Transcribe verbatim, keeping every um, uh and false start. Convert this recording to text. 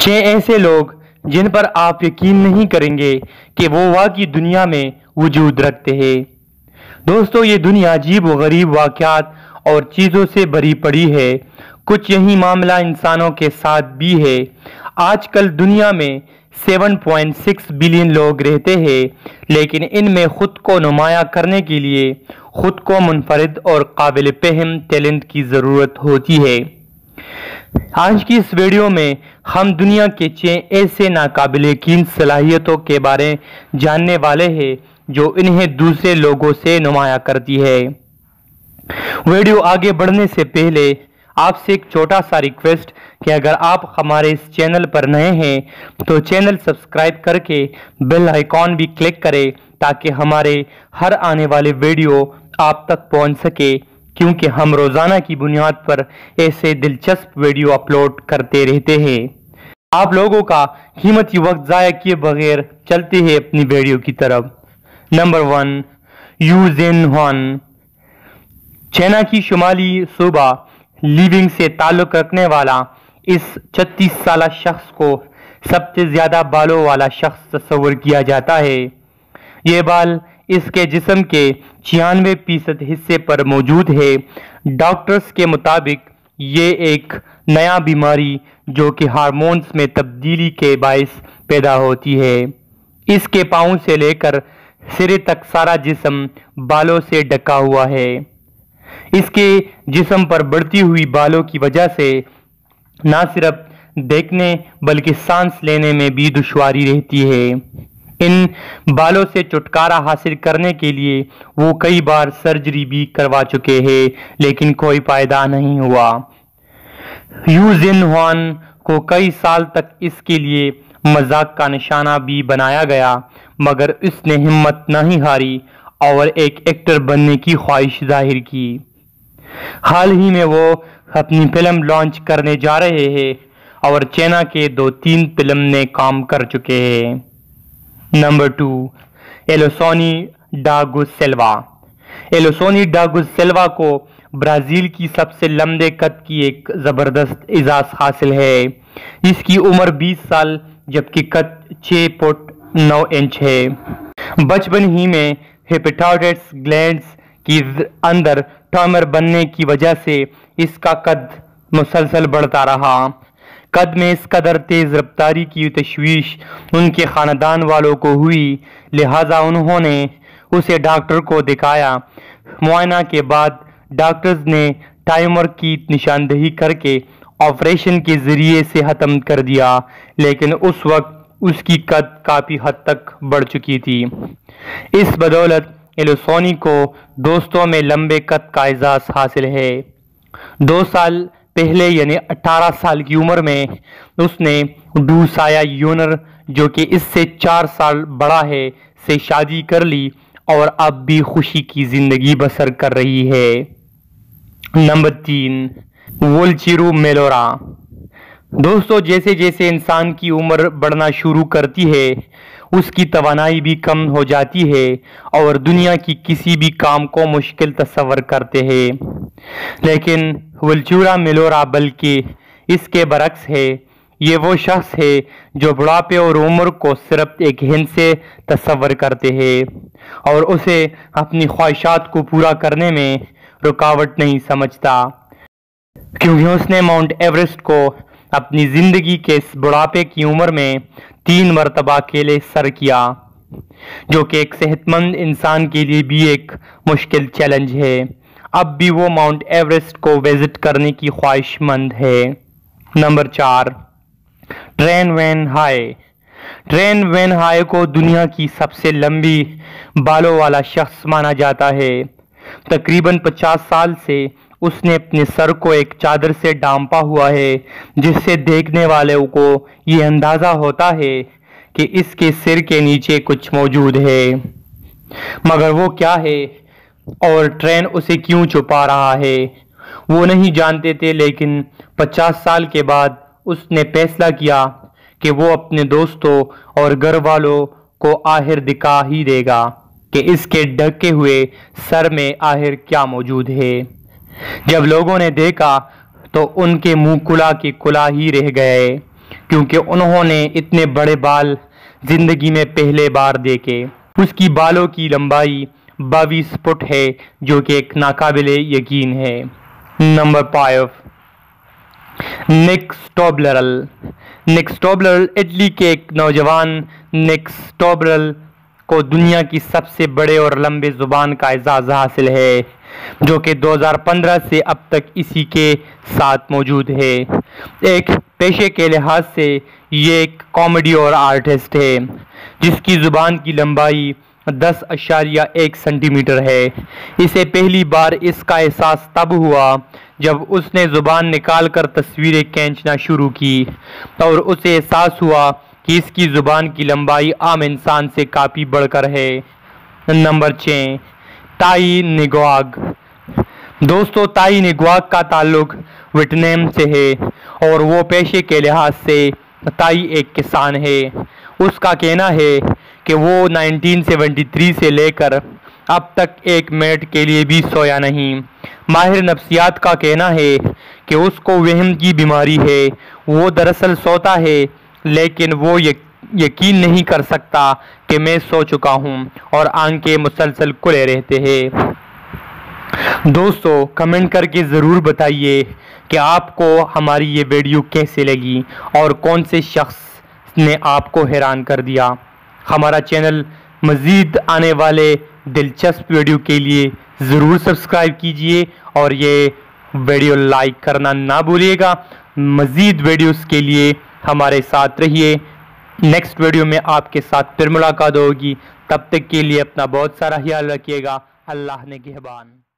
छह ऐसे लोग जिन पर आप यकीन नहीं करेंगे कि वो वाकई दुनिया में वजूद रखते हैं। दोस्तों, ये दुनिया अजीब व गरीब वाक़यात और चीज़ों से भरी पड़ी है। कुछ यही मामला इंसानों के साथ भी है। आजकल दुनिया में सात पॉइंट छह बिलियन लोग रहते हैं, लेकिन इनमें खुद को नुमाया करने के लिए खुद को मुनफरिद और काबिल फहम टैलेंट की ज़रूरत होती है। आज की इस वीडियो में हम दुनिया के छह ऐसे नाकाबिल यकीन सलाहियतों के बारे जानने वाले हैं जो इन्हें दूसरे लोगों से नुमाया करती है। वीडियो आगे बढ़ने से पहले आपसे एक छोटा सा रिक्वेस्ट कि अगर आप हमारे इस चैनल पर नए हैं तो चैनल सब्सक्राइब करके बेल आइकॉन भी क्लिक करें ताकि हमारे हर आने वाले वीडियो आप तक पहुंच सके, क्योंकि हम रोजाना की बुनियाद पर ऐसे दिलचस्प वीडियो अपलोड करते रहते हैं। आप लोगों का कीमती वक्त ज़ाया किए बगैर चलते हैं अपनी वीडियो की तरफ। Number one, Yu Jin Huan. China की शुमाली सूबा लिविंग से ताल्लुक रखने वाला इस छत्तीस साल शख्स को सबसे ज्यादा बालों वाला शख्स तस्वर किया जाता है। ये बाल इसके जिस्म के छियानवे फीसद हिस्से पर मौजूद है। डॉक्टर्स के मुताबिक ये एक नया बीमारी जो कि हार्मोन्स में तब्दीली के बायस पैदा होती है। इसके पाँव से लेकर सिरे तक सारा जिस्म बालों से ढका हुआ है। इसके जिस्म पर बढ़ती हुई बालों की वजह से न सिर्फ देखने बल्कि सांस लेने में भी दुश्वारी रहती है। इन बालों से छुटकारा हासिल करने के लिए वो कई बार सर्जरी भी करवा चुके हैं, लेकिन कोई फायदा नहीं हुआ। यू जिन हुआन को कई साल तक इसके लिए मजाक का निशाना भी बनाया गया, मगर इसने हिम्मत नहीं हारी और एक एक्टर बनने की ख्वाहिश जाहिर की। हाल ही में वो अपनी फिल्म लॉन्च करने जा रहे हैं और चाइना के दो तीन फिल्म में काम कर चुके हैं। नंबर टू, एलिसोनी डा गुस्सेल्वा। एलिसोनी डा गुस्सेल्वा को ब्राजील की सबसे लंबे कद की एक जबरदस्त इजाज़ हासिल है। इसकी उम्र बीस साल जबकि कद छह फुट नौ इंच है। बचपन ही में हेपेटाइटिस ग्लैंड्स की अंदर ट्यूमर बनने की वजह से इसका कद मुसलसल बढ़ता रहा। कद में इस कदर तेज रफ्तारी की तशवीश उनके खानदान वालों को हुई, लिहाजा उन्होंने उसे डॉक्टर को दिखाया। मुआयना के बाद डॉक्टर्स ने ट्यूमर की निशानदेही करके ऑपरेशन के जरिए से खत्म कर दिया, लेकिन उस वक्त उसकी कद काफी हद तक बढ़ चुकी थी। इस बदौलत एलिसोनी को दोस्तों में लंबे कद का एजाज़ हासिल है। दो साल पहले यानी अठारह साल की उम्र में उसने डू साया यूनर, जो कि इससे चार साल बड़ा है, से शादी कर ली और अब भी खुशी की जिंदगी बसर कर रही है। नंबर तीन, वोल्चिरो मेलोरा। दोस्तों, जैसे जैसे इंसान की उम्र बढ़ना शुरू करती है उसकी तवानाई भी कम हो जाती है और दुनिया की किसी भी काम को मुश्किल तस्वर करते हैं, लेकिन वोल्चिरो मेलोरा बल्कि इसके बरक्स है। ये वो शख्स है जो बुढ़ापे और उम्र को सिर्फ एक हिंद से तस्वर करते हैं और उसे अपनी ख्वाहिशात को पूरा करने में रुकावट नहीं समझता, क्योंकि उसने माउंट एवरेस्ट को अपनी जिंदगी के इस बुढ़ापे की उम्र में तीन मरतबा अकेले सर किया, जो कि एक सेहतमंद इंसान के लिए भी एक मुश्किल चैलेंज है। अब भी वो माउंट एवरेस्ट को विजिट करने की ख्वाहिशमंद है। नंबर चार, Tran Van Hai. Tran Van Hai को दुनिया की सबसे लंबी बालों वाला शख्स माना जाता है। तकरीबन पचास साल से उसने अपने सर को एक चादर से ढांपा हुआ है, जिससे देखने वालों को ये अंदाजा होता है कि इसके सिर के नीचे कुछ मौजूद है, मगर वो क्या है और ट्रेन उसे क्यों छुपा रहा है वो नहीं जानते थे। लेकिन पचास साल के बाद उसने फैसला किया कि वो अपने दोस्तों और घर वालों को आखिर दिखा ही देगा कि इसके ढके हुए सर में आखिर क्या मौजूद है। जब लोगों ने देखा तो उनके मुंह कुला के कुला ही रह गए। क्योंकि उन्होंने इतने बड़े बाल जिंदगी में पहले बार देखे। उसकी बालों की लंबाई बाईस फुट है, जो कि एक नाकाबिले यकीन है। Number five, Nick Stoberl. Nick Stoberl Italy के एक नौजवान निक स्टोबरल को दुनिया की सबसे बड़े और लंबे जुबान का एजाज़ हासिल है, जो कि दो हज़ार पंद्रह से अब तक इसी के साथ मौजूद है। एक पेशे के लिहाज से ये एक कॉमेडी और आर्टिस्ट है, जिसकी ज़ुबान की लंबाई दस अशारिया एक सेंटीमीटर है। इसे पहली बार इसका एहसास तब हुआ जब उसने ज़ुबान निकालकर तस्वीरें खींचना शुरू की और उसे एहसास हुआ कि इसकी ज़ुबान की लंबाई आम इंसान से काफ़ी बढ़कर है। नंबर छः, ताई निगोआग। दोस्तों, ताई निगोआग का ताल्लुक वियतनाम से है और वो पेशे के लिहाज से ताई एक किसान है। उसका कहना है कि वो उन्नीस सौ तिहत्तर से लेकर अब तक एक मिनट के लिए भी सोया नहीं। माहिर नफ्सियात का कहना है कि उसको वहम की बीमारी है। वो दरअसल सोता है, लेकिन वो यकीन नहीं कर सकता कि मैं सो चुका हूँ और आंखें मुसलसल खुले रहते हैं। दोस्तों, कमेंट करके ज़रूर बताइए कि आपको हमारी ये वीडियो कैसे लगी और कौन से शख्स ने आपको हैरान कर दिया। हमारा चैनल मज़ीद आने वाले दिलचस्प वीडियो के लिए ज़रूर सब्सक्राइब कीजिए और ये वीडियो लाइक करना ना भूलिएगा। मज़ीद वीडियोस के लिए हमारे साथ रहिए। नेक्स्ट वीडियो में आपके साथ फिर मुलाकात होगी। तब तक के लिए अपना बहुत सारा ख्याल रखिएगा। अल्लाह ने निगहबान।